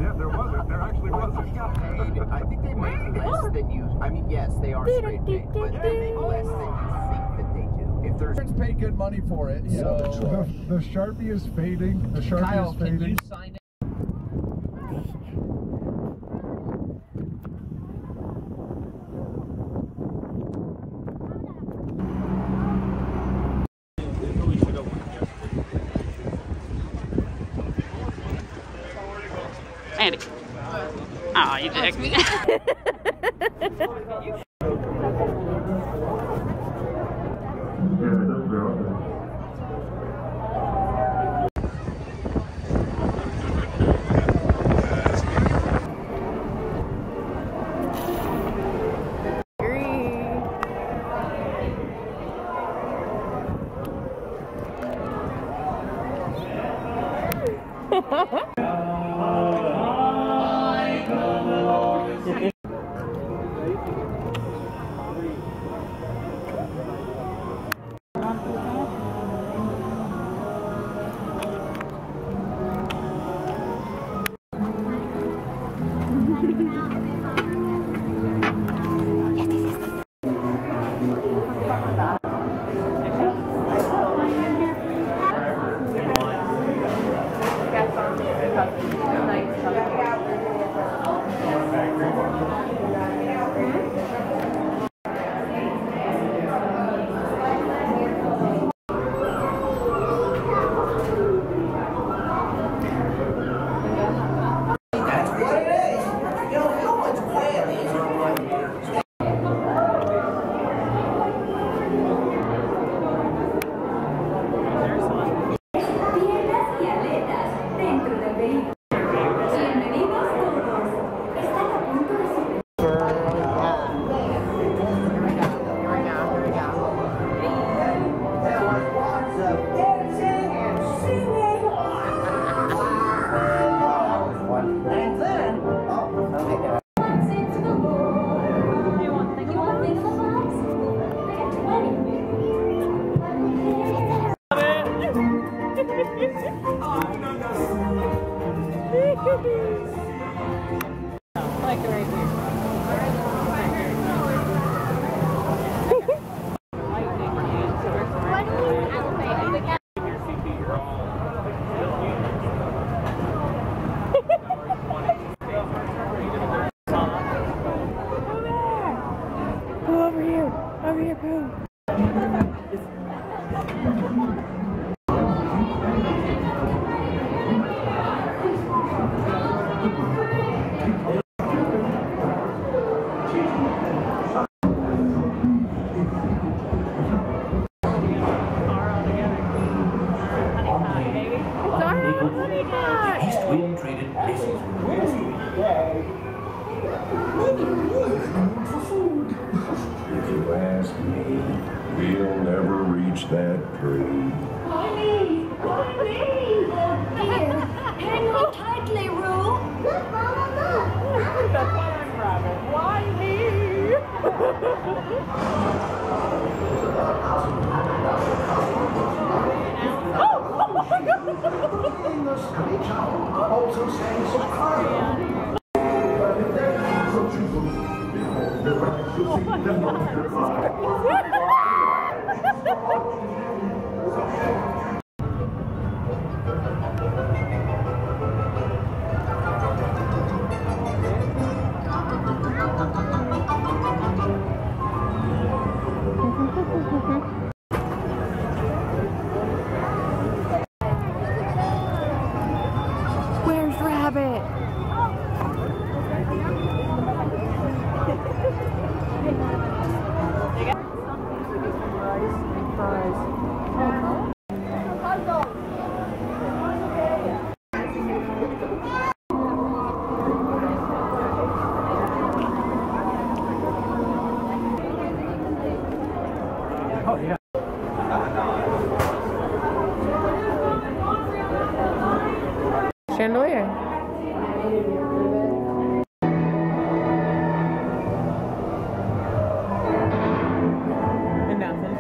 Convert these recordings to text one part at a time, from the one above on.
Yeah, there wasn't. There actually wasn't. I think they make less than you. I mean, yes, they are straight paid, but they make less than you think that they do. If there's paid good money for it, so the Sharpie is fading. The Sharpie Kyle, is fading. can you sign it? Andy. Oh, you dick. Like right here. Over here, bro. East Wind traded places. If you ask me, we'll never reach that tree. Honey! Here, hang on tightly, Roo. Look, Mama, look. The flying rabbit. Why me? The screech owl also sang soprano. Where's Rabbit? Oh yeah. Chandelier. And nothing.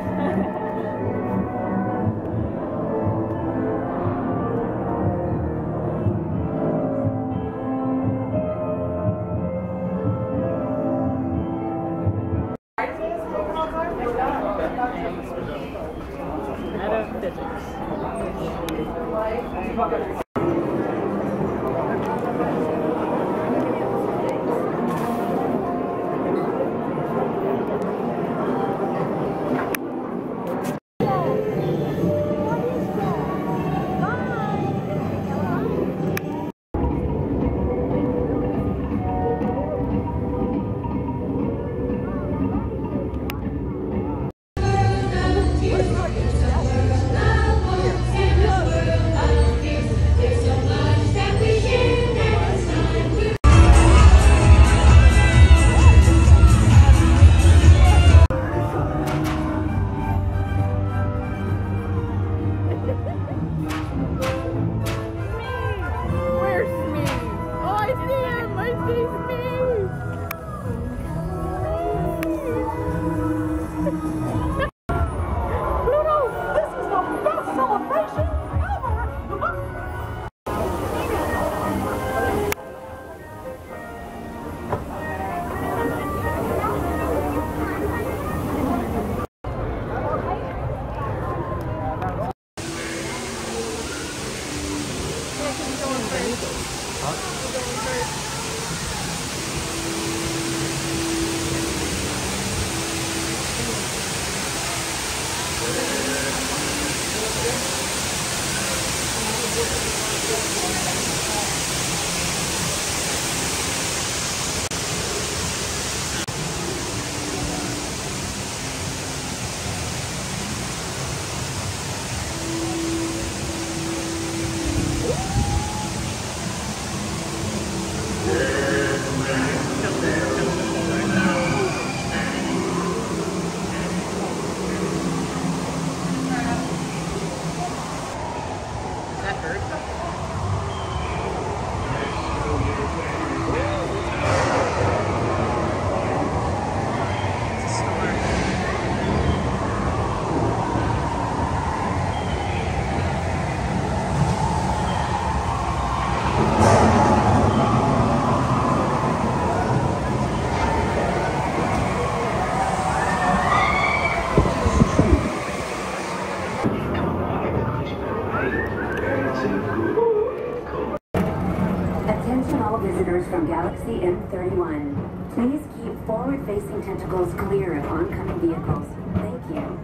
Attention all visitors from Galaxy M31. Please keep forward-facing tentacles clear of oncoming vehicles. Thank you.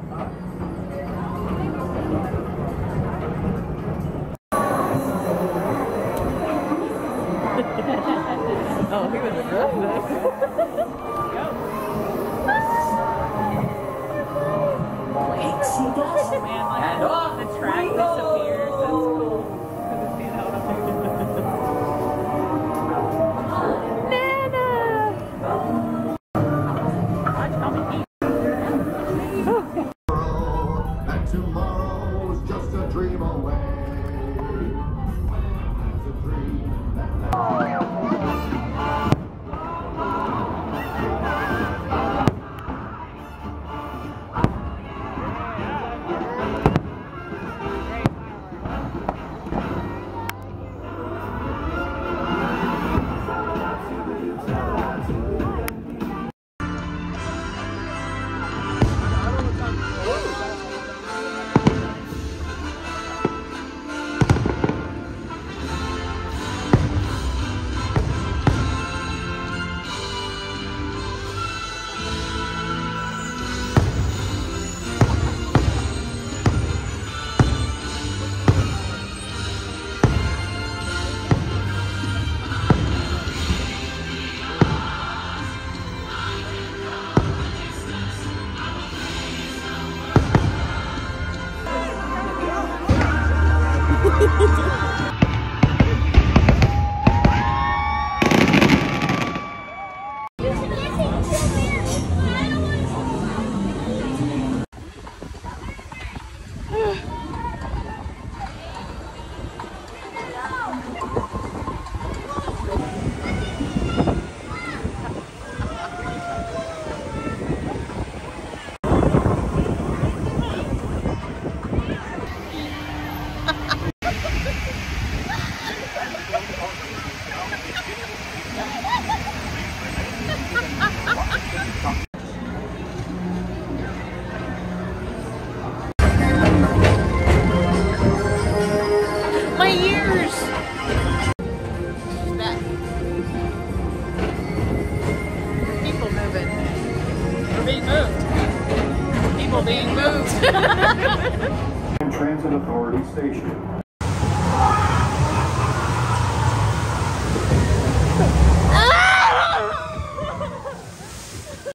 Oh, he was aggressive. Man, like, the track disappears. That's cool. And tomorrow's just a dream away. It's a dream that being moved. Transit Authority Station.